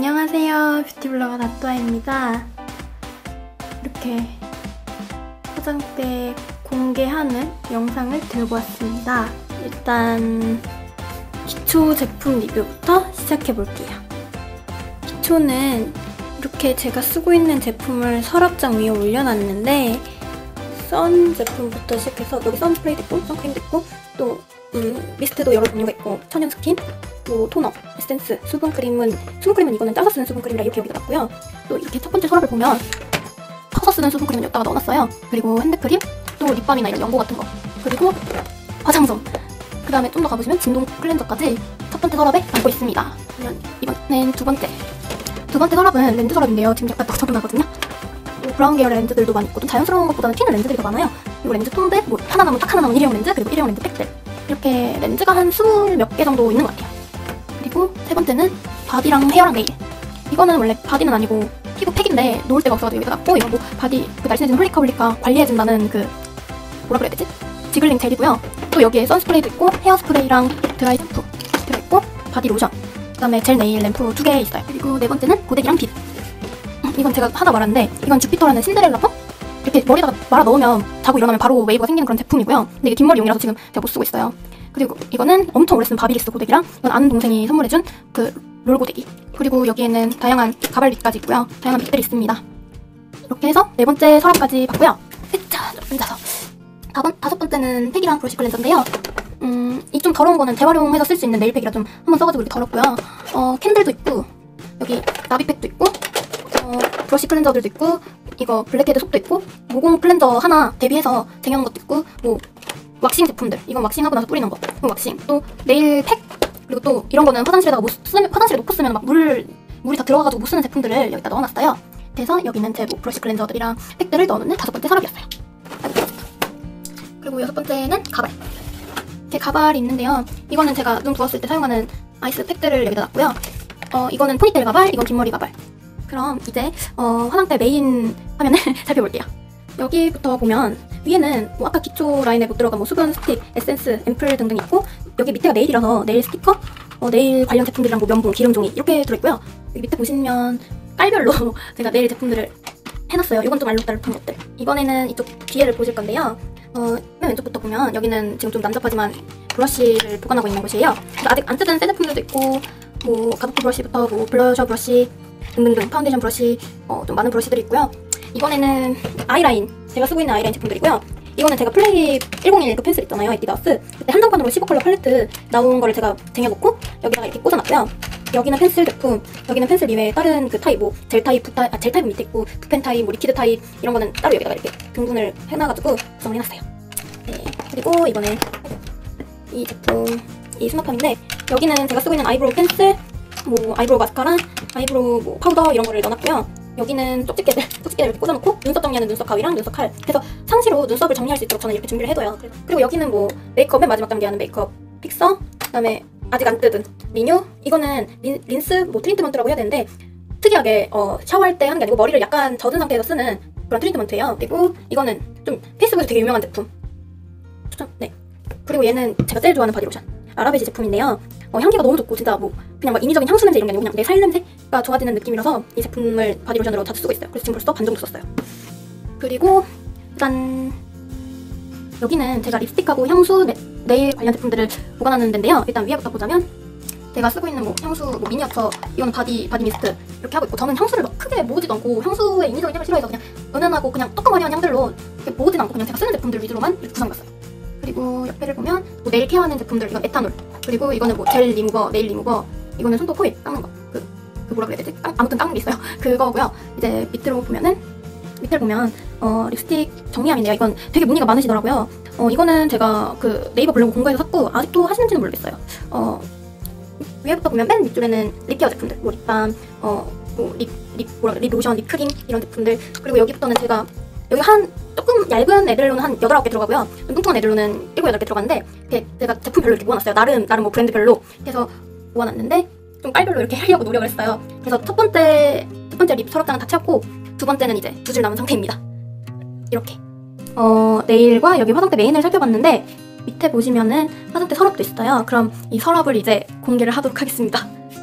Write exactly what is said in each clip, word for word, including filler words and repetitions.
안녕하세요, 뷰티블로거 나또아입니다. 이렇게 화장대 공개하는 영상을 들고 왔습니다. 일단 기초 제품 리뷰부터 시작해볼게요. 기초는 이렇게 제가 쓰고 있는 제품을 서랍장 위에 올려놨는데 선 제품부터 시작해서 여기 선스프레이도 있고 선크림도 있고 또 음, 미스트도 여러 종류가 있고 천연 스킨, 또 토너, 에센스, 수분크림은 수분크림은 이거는 짜서 쓰는 수분크림이라 이렇게 여기다 놨고요. 또 이렇게 첫 번째 서랍을 보면 퍼서 쓰는 수분크림은 여기다가 넣어놨어요. 그리고 핸드크림, 또 립밤이나 이런 연고 같은 거, 그리고 화장솜, 그 다음에 좀 더 가보시면 진동 클렌저까지 첫 번째 서랍에 담고 있습니다. 그러면 이번엔 두 번째 두 번째 서랍은 렌즈 서랍인데요. 지금 약간 적응하거든요. 브라운 계열의 렌즈들도 많이 있고 좀 자연스러운 것보다는 튀는 렌즈들이 더 많아요. 그리고 렌즈 톤들, 뭐 하나 남은 딱 하나 남은 일회용 렌즈, 그리고 일회용 렌즈 팩들, 이렇게 렌즈가 한 스물 몇 개 정도 있는 것 같아요. 그리고 세 번째는 바디랑 헤어랑 네일. 이거는 원래 바디는 아니고 피부 팩인데 놓을 데가 없어가지고 여기다 놨고, 이거 뭐 바디 그 날씬해지는 홀리카 홀리카 관리해준다는 그 뭐라 그래야 되지? 지글링 젤이고요. 또 여기에 선스프레이도 있고 헤어 스프레이랑 드라이 샴푸 들어있고 바디 로션, 그 다음에 젤 네일 램프 두 개 있어요. 그리고 네 번째는 고데기랑 빗. 이건 제가 하다 말았는데 이건 주피터라는 신데렐라 펌? 이렇게 머리에다가 말아 넣으면 자고 일어나면 바로 웨이브가 생기는 그런 제품이고요. 근데 이게 뒷머리용이라서 지금 제가 못 쓰고 있어요. 그리고 이거는 엄청 오래 쓴 바비리스 고데기랑 이건 아는 동생이 선물해준 그 롤 고데기. 그리고 여기에는 다양한 가발빗까지 있고요. 다양한 빗들이 있습니다. 이렇게 해서 네 번째 서랍까지 봤고요. 자, 앉아서 다번, 다섯 번째는 팩이랑 브러쉬 클렌저인데요. 음, 이 좀 더러운 거는 재활용해서 쓸 수 있는 네일팩이라 좀 한번 써가지고 이렇게 더럽고요. 어, 캔들도 있고 여기 나비팩도 있고 어, 브러쉬 클렌저들도 있고 이거 블랙헤드 솝도 있고 모공 클렌저 하나 대비해서 쟁여놓은 것도 있고 뭐 왁싱 제품들, 이건 왁싱하고 나서 뿌리는 거, 그 왁싱, 또 네일 팩, 그리고 또 이런 거는 화장실에다가 못 쓰면, 화장실에 놓고 쓰면 막 물, 물이 다 들어가가지고 못 쓰는 제품들을 여기다 넣어놨어요. 그래서 여기는 제 뭐 브러쉬 클렌저들이랑 팩들을 넣어놓는 다섯 번째 서랍이었어요. 그리고 여섯 번째는 가발. 제 가발이 있는데요. 이거는 제가 눈 부었을 때 사용하는 아이스 팩들을 여기다 놨고요. 어, 이거는 포니테일 가발, 이건 긴 머리 가발. 그럼 이제 어, 화장대 메인 화면을 살펴볼게요. 여기부터 보면 위에는 뭐 아까 기초 라인에 못 들어간 뭐 수분 스틱, 에센스, 앰플 등등 있고, 여기 밑에가 네일이라서 네일 스티커, 어, 네일 관련 제품들이랑 뭐 면봉, 기름 종이 이렇게 들어있고요. 여기 밑에 보시면 깔별로 제가 네일 제품들을 해놨어요. 이건 좀 알록달록한 것들. 이번에는 이쪽 뒤에를 보실 건데요. 어, 맨 왼쪽부터 보면 여기는 지금 좀 난잡하지만 브러쉬를 보관하고 있는 곳이에요. 아직 안 뜯은 새 제품들도 있고 뭐 가부키 브러쉬부터 뭐 블러셔 브러쉬 등등등, 파운데이션 브러쉬, 어, 좀 많은 브러쉬들이 있고요. 이번에는 아이라인, 제가 쓰고 있는 아이라인 제품들이고요. 이거는 제가 플레이 일공일 그 펜슬 있잖아요, 에뛰드하우스. 그때 한정판으로 십오 컬러 팔레트 나온 거를 제가 쟁여놓고 여기다가 이렇게 꽂아놨고요. 여기는 펜슬 제품, 여기는 펜슬 이외에 다른 그 타입, 뭐 젤 타입, 붓 타입, 아, 젤 타입은 밑에 있고 붓펜 타입, 뭐 리퀴드 타입 이런 거는 따로 여기다가 이렇게 등분을 해놔가지고 구성을 해놨어요. 네. 그리고 이번에 이 제품, 이 스마팜인데 여기는 제가 쓰고 있는 아이브로우 펜슬, 뭐 아이브로우 마스카라, 아이브로우 뭐 파우더 이런 거를 넣어놨고요. 여기는 쪽집게들, 쪽집게들 이렇게 꽂아놓고 눈썹 정리하는 눈썹 가위랑 눈썹 칼, 그래서 상시로 눈썹을 정리할 수 있도록 저는 이렇게 준비를 해둬요. 그리고 여기는 뭐 메이크업 맨 마지막 단계 하는 메이크업 픽서, 그 다음에 아직 안 뜯은 리뉴, 이거는 린, 린스 뭐 트리트먼트라고 해야 되는데 특이하게 어, 샤워할 때 하는 게 아니고 머리를 약간 젖은 상태에서 쓰는 그런 트리트먼트예요. 그리고 이거는 좀 페이스북에서 되게 유명한 제품 추천. 네. 그리고 얘는 제가 제일 좋아하는 바디로션, 아라베지 제품인데요. 어, 향기가 너무 좋고 진짜 뭐 그냥 막 인위적인 향수 냄새 이런 게 아니고 그냥 내 살 냄새가 좋아지는 느낌이라서 이 제품을 바디로션으로 자주 쓰고 있어요. 그래서 지금 벌써 반 정도 썼어요. 그리고 짠! 여기는 제가 립스틱하고 향수, 네, 네일 관련 제품들을 보관하는 데인데요. 일단 위에부터 보자면 제가 쓰고 있는 뭐 향수, 뭐 미니어처, 이거는 바디, 바디 미스트 이렇게 하고 있고, 저는 향수를 막 크게 모으지도 않고 향수의 인위적인 향을 싫어해서 그냥 은은하고 그냥 조그마한 향들로 이렇게 모으진 않고 그냥 제가 쓰는 제품들 위주로만 이렇게 구성해봤어요. 그리고 옆에를 보면 뭐 네일 케어하는 제품들, 이건 에탄올, 그리고 이거는 뭐 젤 리무버, 네일 리무버, 이거는 손톱 코일 깎는 거, 그, 그 뭐라 그래야 되지? 깡, 아무튼 깎는 게 있어요. 그거고요. 이제 밑으로 보면은 밑을 보면 어, 립스틱 정리함인데요. 이건 되게 문의가 많으시더라고요. 어, 이거는 제가 그 네이버 블로그 공부해서 샀고 아직도 하시는지는 모르겠어요. 어, 위에부터 보면 맨 밑줄에는 립케어 제품들, 뭐 립밤, 어, 뭐 립, 립, 뭐라 립 로션, 립 크림 이런 제품들. 그리고 여기부터는 제가 여기 한 조금 얇은 애들로는 한 여덟, 아홉 개 들어가고요. 좀 뚱뚱한 애들로는 일곱, 여덟 개 들어가는데 이렇게 제가 제품별로 이렇게 모아놨어요. 나름 나름 뭐 브랜드별로 해서 모아놨는데 좀 깔별로 이렇게 하려고 노력을 했어요. 그래서 첫 번째 첫 번째 립 서랍장은 다 채웠고 두 번째는 이제 두 줄 남은 상태입니다. 이렇게 어, 네일과 여기 화장대 메인을 살펴봤는데 밑에 보시면은 화장대 서랍도 있어요. 그럼 이 서랍을 이제 공개를 하도록 하겠습니다.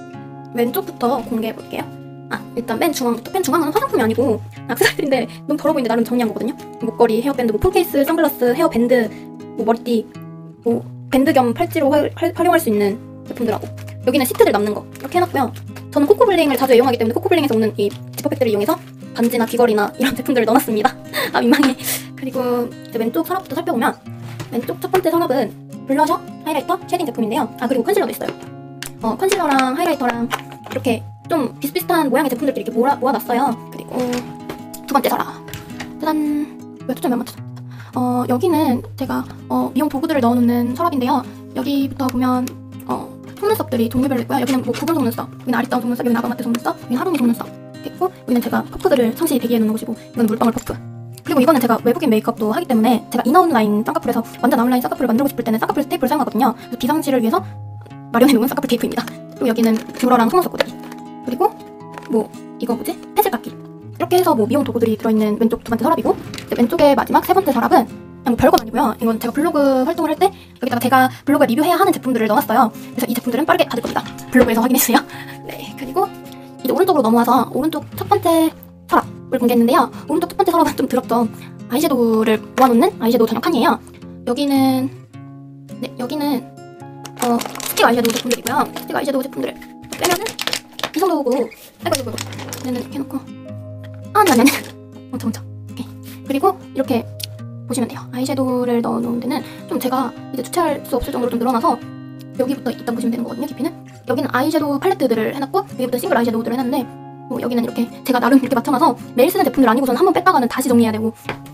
왼쪽부터 공개해볼게요. 아, 일단 맨 중앙부터. 맨 중앙은 화장품이 아니고 액세서리인데 너무 더러 보이는데 나름 정리한 거거든요. 목걸이, 헤어밴드, 뭐 폰케이스, 선글라스, 헤어밴드, 뭐 머리띠, 뭐 밴드 겸 팔찌로 활, 활, 활용할 수 있는 제품들하고, 여기는 시트들 남는 거 이렇게 해놨고요. 저는 코코블링을 자주 이용하기 때문에 코코블링에서 오는 이 지퍼백들을 이용해서 반지나 귀걸이나 이런 제품들을 넣어놨습니다. 아, 민망해. 그리고 이제 왼쪽 서랍부터 살펴보면, 왼쪽 첫 번째 서랍은 블러셔, 하이라이터, 쉐딩 제품인데요. 아, 그리고 컨실러도 있어요. 어, 컨실러랑 하이라이터랑 이렇게 좀 비슷비슷한 모양의 제품들끼리 이렇게 모아, 모아놨어요. 그리고 두 번째 서랍. 짜잔. 몇 초점 몇 맞춰? 어, 여기는 제가 어, 미용 도구들을 넣어놓는 서랍인데요. 여기부터 보면 어, 속눈썹들이 종류별로 있고요. 여기는 뭐 구분 속눈썹, 여기는 아리따운 속눈썹, 여기는 아가마트 속눈썹, 여기는 하루미 속눈썹 있고, 여기는 제가 퍼프들을 상시 대기해 놓는 곳이고, 이거는 물방울 퍼프. 그리고 이거는 제가 외국인 메이크업도 하기 때문에 제가 인아웃 라인 쌍꺼풀에서 완전 아웃 라인 쌍꺼풀을 만들고 싶을 때는 쌍꺼풀 테이프를 사용하거든요. 그래서 비상시를 위해서 마련해 놓은 쌍꺼풀 테이프입니다. 그리고 여기는 뷰러랑 속눈썹 고데기, 그리고 뭐 이거 뭐지? 펜슬 깎기. 이렇게 해서 뭐 미용 도구들이 들어있는 왼쪽 두 번째 서랍이고, 왼쪽의 마지막 세 번째 서랍은 그냥 뭐 별건 아니고요. 이건 제가 블로그 활동을 할 때 여기다가 제가 블로그에 리뷰해야 하는 제품들을 넣어놨어요. 그래서 이 제품들은 빠르게 받을 겁니다. 블로그에서 확인해주세요. 네, 그리고 이제 오른쪽으로 넘어와서 오른쪽 첫 번째 서랍을 공개했는데요. 오른쪽 첫 번째 서랍은 좀 더럽죠. 아이섀도우를 모아놓는 아이섀도우 전용 칸이에요. 여기는 네, 여기는 어, 스틱 아이섀도우 제품들이고요. 스틱 아이섀도우 제품들을 빼면은 이 정도고, 아이고 아이고 아이고 얘는 이렇게 해놓고, 아 아니 아니 아니 멈춰 멈춰. 오케이. 그리고 이렇게 보시면 돼요. 아이섀도우를 넣어놓은 데는 좀 제가 이제 주체할 수 없을 정도로 좀 늘어나서 여기부터 일단 보시면 되는 거거든요. 깊이는 여기는 아이섀도우 팔레트들을 해놨고, 여기부터 싱글 아이섀도우들을 해놨는데, 뭐 여기는 이렇게 제가 나름 이렇게 맞춰놔서 매일 쓰는 제품들 아니고서는 한번 뺐다가는 다시 정리해야 되고.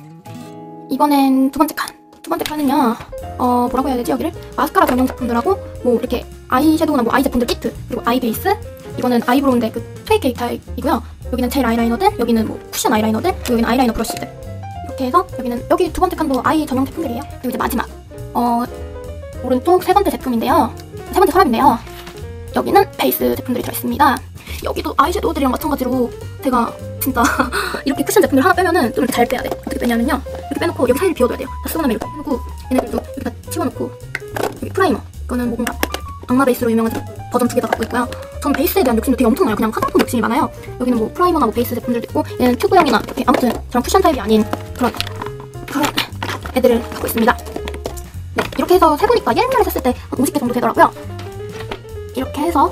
이번엔 두 번째 칸. 두 번째 칸은요, 어 뭐라고 해야 되지? 여기를 마스카라 전용 제품들하고 뭐 이렇게 아이섀도우나 뭐 아이 제품들 키트, 그리고 아이 베이스, 이거는 아이브로우인데 그 트웨이 케이크 타입이고요. 여기는 젤 아이라이너들, 여기는 뭐 쿠션 아이라이너들, 그리고 여기는 아이라이너 브러쉬들. 이렇게 해서 여기는 여기 두 번째 칸도 아이 전용 제품들이에요. 그리고 이제 마지막 어 오른쪽 세 번째 제품인데요. 세 번째 서랍인데요. 여기는 베이스 제품들이 들어있습니다. 여기도 아이섀도우들이랑 마찬가지로 제가 진짜 이렇게 쿠션 제품들 하나 빼면은 좀 이렇게 잘 빼야 돼. 어떻게 빼냐면요, 이렇게 빼놓고 여기 사이를 비워둬야 돼요. 다 쓰고 나면 이렇게 해놓고, 얘네들도 여기다 치워놓고, 여기 프라이머, 이거는 뭐 뭔가 악마 베이스로 유명한 버전 두 개 다 갖고 있고요. 저는 베이스에 대한 욕심도 되게 엄청나요. 그냥 화장품 욕심이 많아요. 여기는 뭐 프라이머나 뭐 베이스 제품들도 있고, 얘는 튜브형이나 이렇게 아무튼 저런 쿠션 타입이 아닌 그런 그런 애들을 갖고 있습니다. 네, 이렇게 해서 세보니까 옛날에 샀을 때 한 오십 개 정도 되더라고요. 이렇게 해서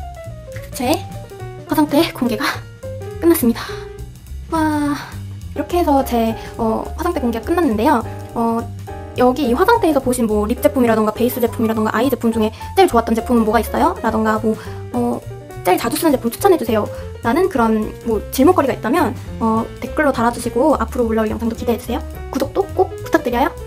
제 화장대 공개가 끝났습니다. 와, 이렇게 해서 제 어, 화장대 공개가 끝났는데요. 어, 여기 이 화장대에서 보신 뭐 립 제품이라던가 베이스 제품이라던가 아이 제품 중에 제일 좋았던 제품은 뭐가 있어요? 라던가 뭐 어, 제일 자주 쓰는 제품 추천해주세요 라는 그런 뭐 질문거리가 있다면 어, 댓글로 달아주시고 앞으로 올라올 영상도 기대해주세요. 구독도 꼭 부탁드려요.